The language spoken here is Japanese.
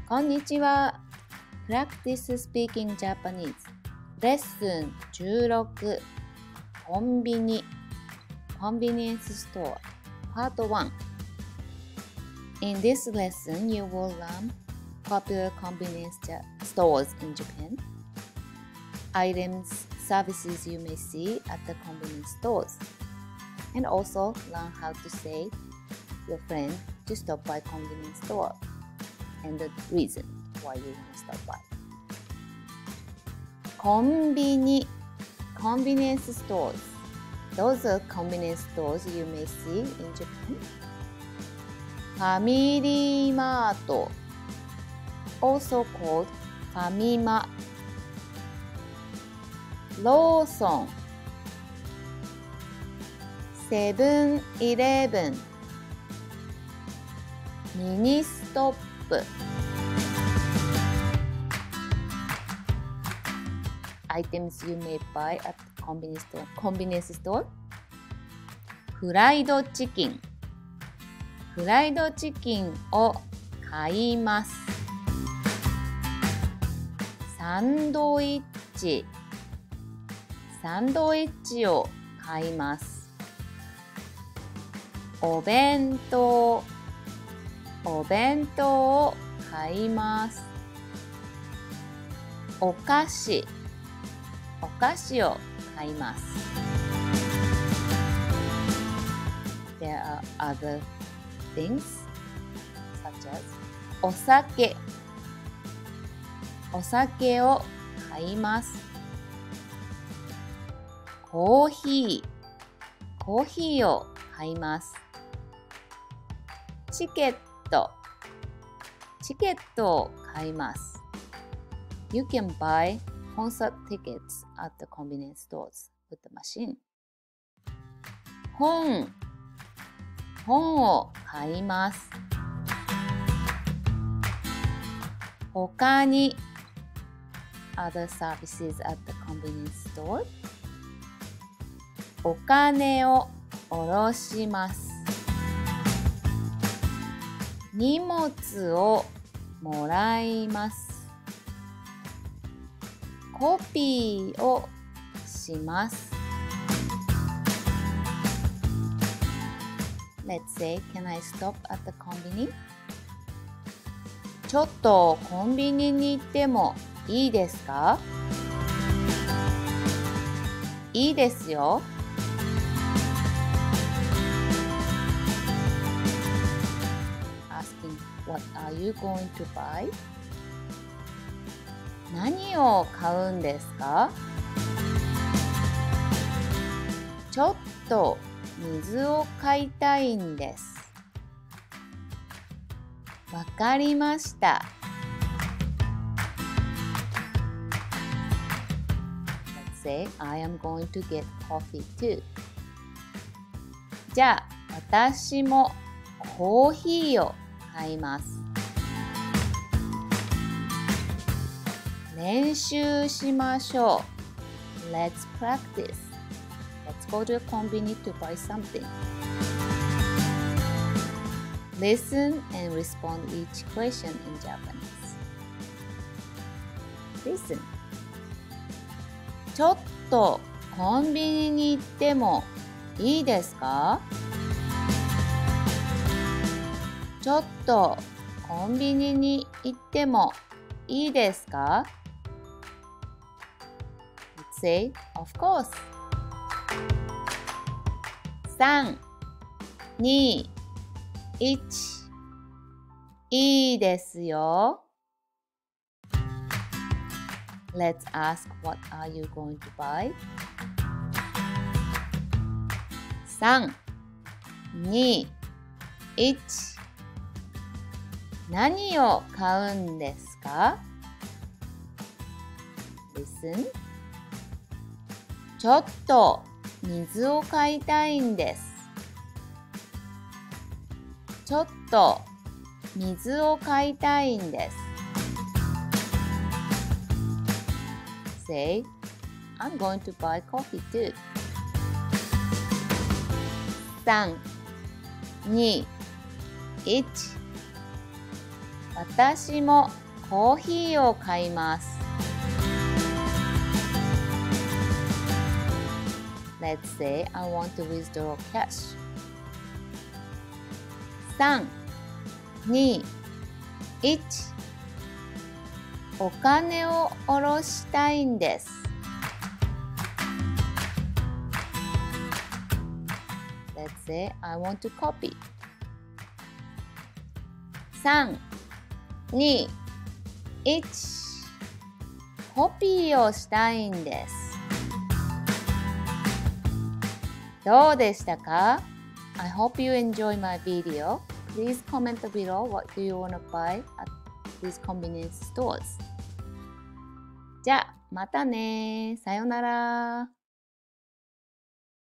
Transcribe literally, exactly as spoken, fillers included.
こんにちは。Practice Speaking Japanese レッスンじゅうろくコンビニコンビニエンスストア Part ワン In this lesson, you will learn popular convenience stores in Japan, items, services you may see at the convenience stores, and also learn how to say your friend to stop by convenience store and the reason why you want to stop by. コンビニ convenience stores. Those are convenience stores you may see in Japan. ファミリーマート also called ファミマ。ローソン、セブンイレブン、ミニストップ。Items you may buy at convenience store. Convenience store. フライドチキン。フライドチキンを買います。サンドイッチ。サンドイッチを買います。お弁当。お弁当を買います。お菓子。お菓子を買います。There are other things such as お酒。お酒を買います。コーヒー。コーヒーを買います。チケット。チケットを買います。You can buy concert tickets at the convenience stores with the machine. 本。本を買います。他に other services at the convenience store. お金を下ろします。荷物をもらいます。コピーをします。Let's say, can I stop at the convenience? ちょっとコンビニに行ってもいいですか？いいですよ。Asking, what are you going to buy? 何を買うんですか？ちょっと水を買いたいんです。わかりました。Let's say I am going to get coffee too. じゃあ私もコーヒーを買います。練習しましょう。Let's practice. Let's go to a convenience to buy something. Listen and respond each question in Japanese. Listen. ちょっとコンビニに行ってもいいですか？ちょっとコンビニに行ってもいいですか？ Let's say, of course. さん、に、いち。いいですよ。Let's ask, what are you going to buy? さん、に、いち。何を買うんですか？ Listen. ちょっと水を買いたいんです。ちょっと水を買いたいんです。Say, I'm going to buy coffee too. さん、に、いち。 私もコーヒーを買います。Let's say I want to withdraw cash. さん、に、いちお金を下ろしたいんです。Let's say I want to copy. さん、に、いちコピーをしたいんです。どうでしたか？ I hope you enjoy my video. Please comment below what do you want to buy at these convenience stores. じゃあまたね。さよなら。